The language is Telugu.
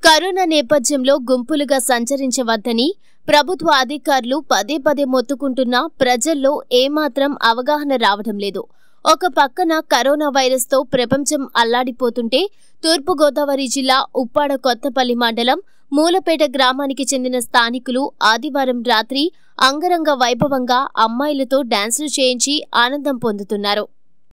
కరోనా నేపథ్యంలో గుంపులుగా సంచరించవద్దని ప్రభుత్వ అధికారులు పదే పదే మొత్తుకుంటున్నా ప్రజల్లో ఏమాత్రం అవగాహన రావడం లేదు. ఒక పక్కన కరోనా వైరస్తో ప్రపంచం అల్లాడిపోతుంటే తూర్పుగోదావరి జిల్లా ఉప్పాడ కొత్తపల్లి మండలం మూలపేట గ్రామానికి చెందిన స్థానికులు ఆదివారం రాత్రి అంగరంగ వైభవంగా అమ్మాయిలతో డాన్సులు చేయించి ఆనందం పొందుతున్నారు.